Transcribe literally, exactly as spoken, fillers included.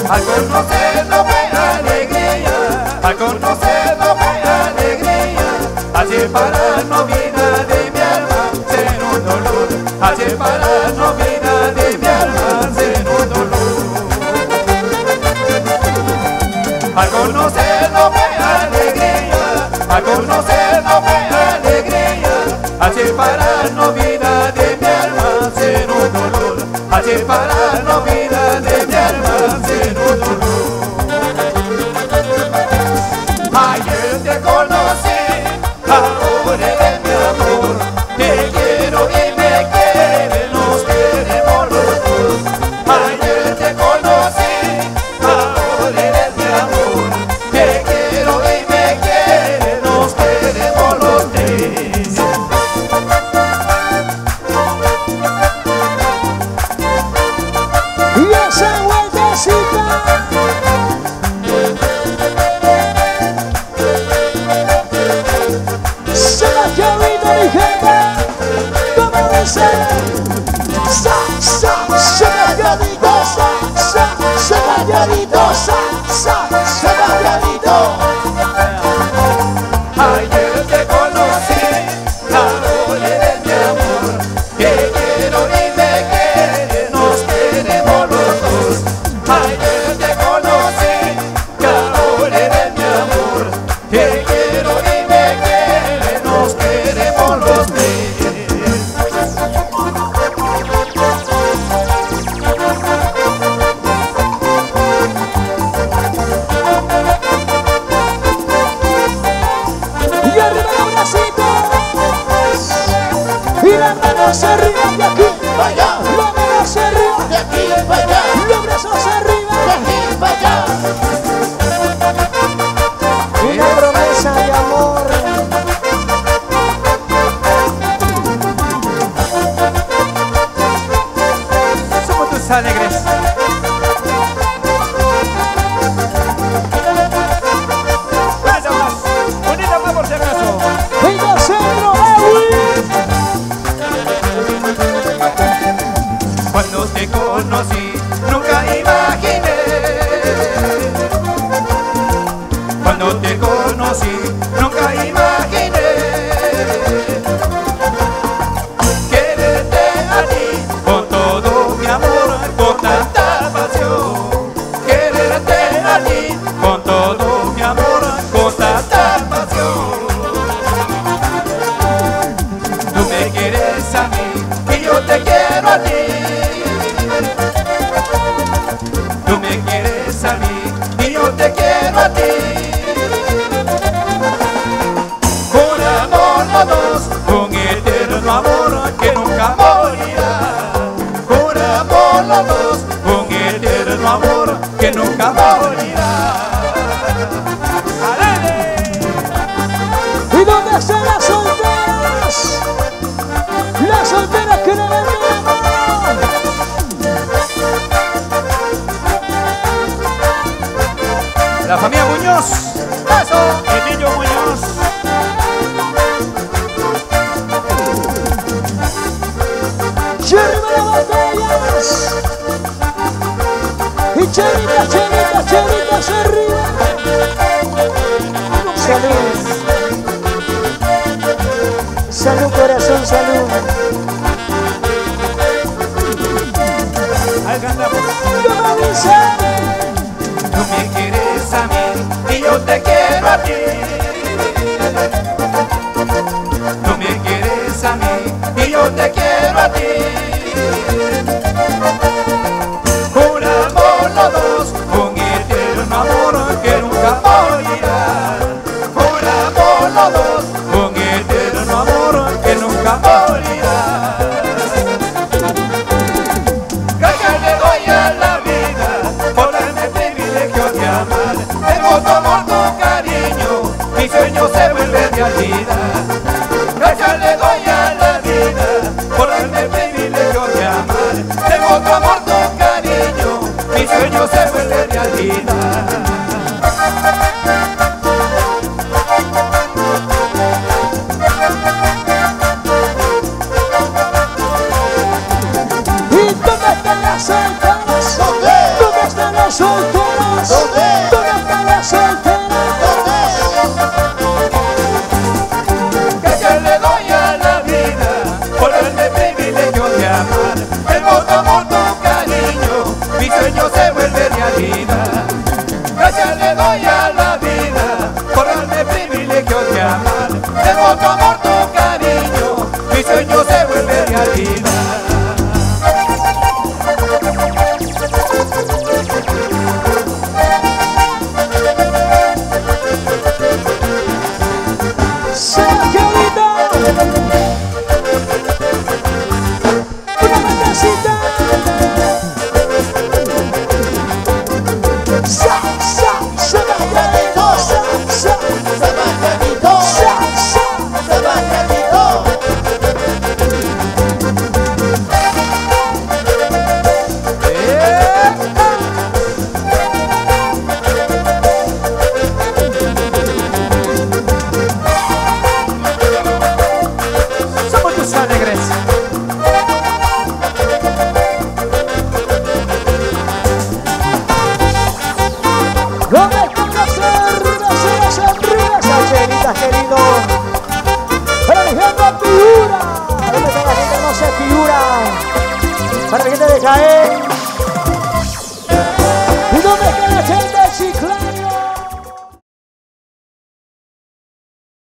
al conocerlo fue alegría, al conocerlo fue alegría, al separarnos vida de mi alma será un dolor, al separarnos vida de mi alma será un dolor. Al conocerlo fue alegría, al conocerlo fue alegría, al separarnos vida de mi alma será un dolor, al separarnos vida de mi alma será un dolor. Ayer te conocí, ahora eres mi amor, te quiero y me quieres, nos queremos los dos. Ayer te conocí, ahora eres mi amor, te quiero y me quieres, nos queremos los tres. Y esa vueltecita se la querida mi gente, como dice, sa, sa, se la querida, sa, sa, se la querida, sa, sa, se la querida. Ayer te conocí, ahora eres mi amor, te quiero y me quieres, nos queremos los dos. Ayer te conocí, ahora eres mi amor, te quiero y me quieres, nos queremos los tres. Y arriba los bracitos y las manos arriba de aquí para allá, las manos arriba de aquí para allá, los brazos arriba de aquí para allá. Una promesa de amor. Somos tus alegres. Vaya más, bonita más por si acaso. Venga centro, Edwin. Cuando te conocí, nunca imaginé. Cuando te conocí, nunca imaginé quererte a ti con todo mi amor, con tanta pasión. Quererte a ti con todo mi amor, con tanta pasión. Tú me quieres a mí y yo te quiero a ti. Tú me quieres a mí y yo te quiero a ti. Con amor los dos, con eterno amor que nunca morirá. Con amor los dos, con eterno amor que nunca morirá. ¡Alele! ¿Y dónde están las solteras? Las solteras que le vendemos. La familia Muñoz, eso, el niño Muñoz. Y arriba las botellas. Y chelitas, chelitas, chelitas arriba. Salud. Salud, corazón, salud. Ahí cantamos. ¿Cómo dice? Tú me quieres a mí y yo te quiero a ti. Tú me quieres a mí y yo te quiero a ti. Con amor los dos, con eterno amor que nunca morirá. Con amor los dos, con eterno amor que nunca morirá. Gracias le doy a la vida por darme el privilegio de amar. Tengo tu amor, tu cariño, mi sueño se vuelve realidad. Gracias le doy a la vida por darme el privilegio de amar. Tengo tu amor, tu cariño, mi sueño se vuelve realidad. ¿Y dónde están las solteras? ¿Dónde están las solteras? se figura? ¿Dónde está la gente que no se figura? Para la gente de Jaén.